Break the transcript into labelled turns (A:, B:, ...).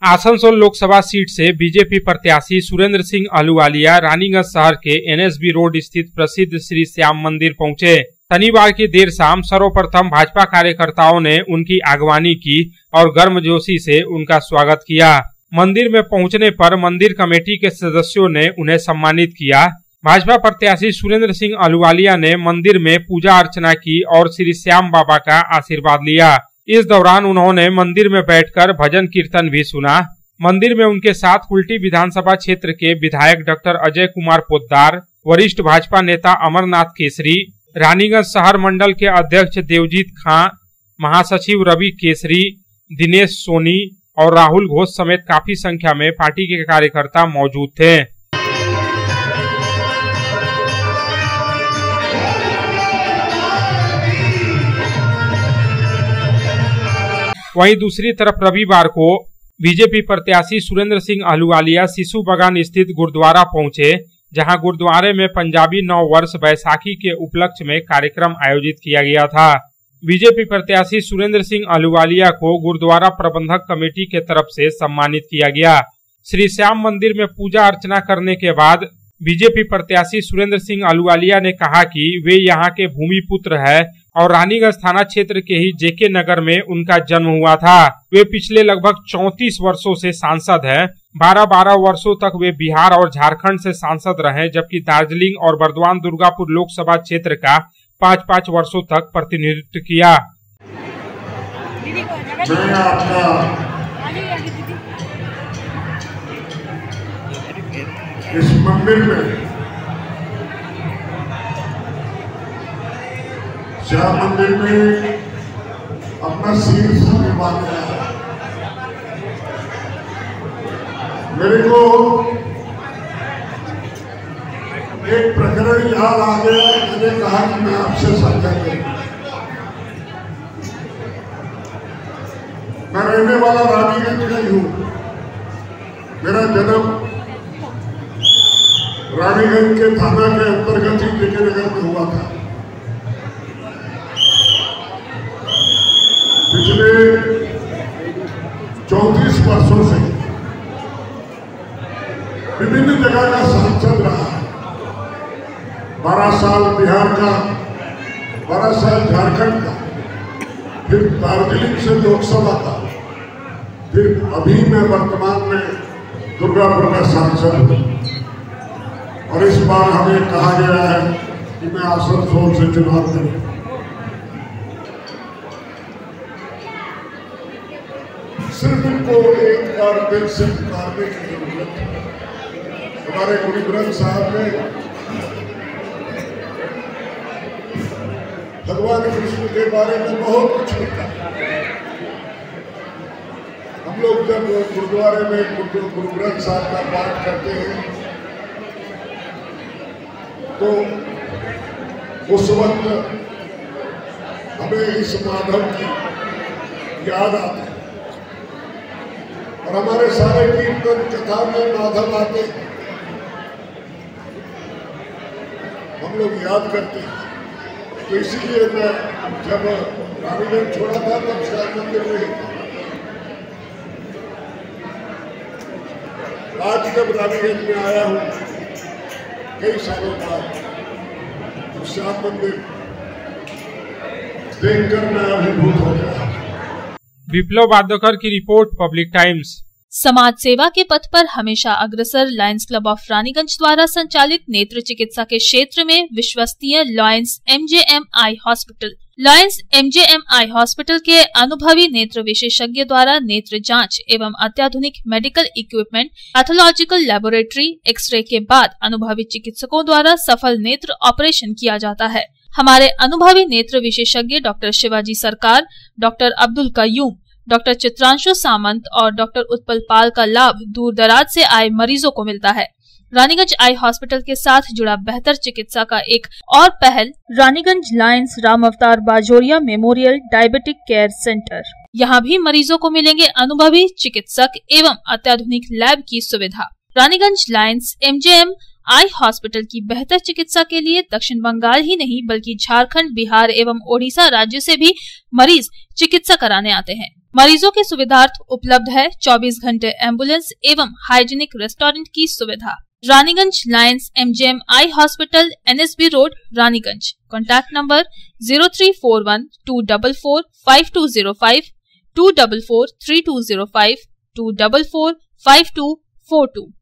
A: Asansol Lok Sabha seat से BJP प्रत्याशी सुरेंद्र सिंह अहलूवालिया रानीगंज शहर के एनएसबी रोड स्थित प्रसिद्ध श्री श्याम मंदिर पहुंचे। शनिवार की देर शाम सर्वप्रथम भाजपा कार्यकर्ताओं ने उनकी आगवानी की और गर्मजोशी से उनका स्वागत किया। मंदिर में पहुंचने पर मंदिर कमेटी के सदस्यों ने उन्हें सम्मानित किया। भाजपा प्रत्याशी सुरेंद्र सिंह अहलूवालिया ने मंदिर में पूजा अर्चना की और श्री श्याम बाबा का आशीर्वाद लिया। इस दौरान उन्होंने मंदिर में बैठकर भजन कीर्तन भी सुना। मंदिर में उनके साथ कुल्टी विधानसभा क्षेत्र के विधायक डॉक्टर अजय कुमार पोद्दार, वरिष्ठ भाजपा नेता अमरनाथ केसरी, रानीगंज शहर मंडल के अध्यक्ष देवजीत खां, महासचिव रवि केसरी, दिनेश सोनी और राहुल घोष समेत काफी संख्या में पार्टी के कार्यकर्ता मौजूद थे। वहीं दूसरी तरफ रविवार को बीजेपी प्रत्याशी सुरेंद्र सिंह अहलूवालिया शिशु बगान स्थित गुरुद्वारा पहुंचे, जहां गुरुद्वारे में पंजाबी नव वर्ष बैसाखी के उपलक्ष्य में कार्यक्रम आयोजित किया गया था। बीजेपी प्रत्याशी सुरेंद्र सिंह अहलूवालिया को गुरुद्वारा प्रबंधक कमेटी के तरफ से सम्मानित किया गया। श्री श्याम मंदिर में पूजा अर्चना करने के बाद बीजेपी प्रत्याशी सुरेंद्र सिंह अहलूवालिया ने कहा कि वे यहां के भूमि पुत्र है और रानीगंज थाना क्षेत्र के ही जेके नगर में उनका जन्म हुआ था। वे पिछले लगभग 34 वर्षों से सांसद हैं। 12 वर्षों तक वे बिहार और झारखंड से सांसद रहे, जबकि दार्जिलिंग और बर्दवान दुर्गापुर लोकसभा क्षेत्र का 5 वर्षों तक प्रतिनिधित्व किया।
B: इस मंदिर में श्याम मंदिर में अपना शीर्ष निर्माण किया है। मेरे को एक प्रकरण याद आ गया। मैंने कहा कि मैं आपसे साझा करूं। मैं रहने वाला रानीगंज का ही हूं। मेरा जन्म रानीगंज के थाना के अंतर्गत ही जेके नगर में हुआ था। पिछले 34 वर्षों से विभिन्न जगह का सांसद रहा। 12 साल बिहार का, 12 साल झारखंड का, फिर दार्जिलिंग से लोकसभा का, फिर अभी मैं वर्तमान में दुर्गापुर का सांसद हूं। और इस बार हमें कहा गया है कि मैं आसनसोल से चुनाव करूं। सिर्फ इनको एक बार दिल से पुकारने की जरूरत है। हमारे गुरु ग्रंथ साहब ने भगवान कृष्ण के बारे में बहुत कुछ लिखा। हम लोग जब गुरुद्वारे में गुरु ग्रंथ साहब का पाठ करते हैं तो उस वक्त हमें इस माधव की याद आती है और हमारे सारे कीर्तन कथा में माधव आते हैं। हम लोग याद करते हैं। तो इसीलिए मैं जब रानीगंज छोड़ा था तब श्याम मंदिर में ही। आज जब रानीगंज में आया हूँ कई सालों बाद, तो श्याम मंदिर देखकर मैं अभिभूत हो गया।
A: विप्लव वादकर की रिपोर्ट, पब्लिक टाइम्स।
C: समाज सेवा के पथ पर हमेशा अग्रसर लायंस क्लब ऑफ रानीगंज द्वारा संचालित नेत्र चिकित्सा के क्षेत्र में विश्वसनीय Lions MJM eye hospital. Lions MJM eye hospital के अनुभवी नेत्र विशेषज्ञ द्वारा नेत्र जांच एवं अत्याधुनिक medical equipment, pathological laboratory, X ray के बाद अनुभवी चिकित्सकों द्वारा सफल नेत्र ऑपरेशन किया जाता है। हमारे अनुभवी नेत्र विशेषज्ञ doctor Shivaji Sarkar, doctor Abdul Qayyum, doctor Chitranshu Samant और डॉक्टर उत्पल पाल का लाभ दूर दराज से आए मरीजों को मिलता है। रानीगंज आई हॉस्पिटल के साथ जुड़ा बेहतर चिकित्सा का एक और पहल Raniganj Lions Ram Avtar Bajoria memorial diabetic care centre. यहाँ भी मरीजों को मिलेंगे अनुभवी चिकित्सक एवं अत्याधुनिक लैब की सुविधा। Raniganj Lions MJM eye hospital की बेहतर चिकित्सा के लिए दक्षिण बंगाल ही नहीं बल्कि झारखंड, बिहार एवं ओडिशा राज्य से भी मरीज चिकित्सा कराने आते हैं। मरीजों के सुविधार्थ उपलब्ध है 24 घंटे एम्बुलेंस एवं हाइजीनिक रेस्टोरेंट की सुविधा। Raniganj Lions MGM eye hospital, NSB road, Raniganj. Contact number 0341 244 5205, 244 3205, 244 5242।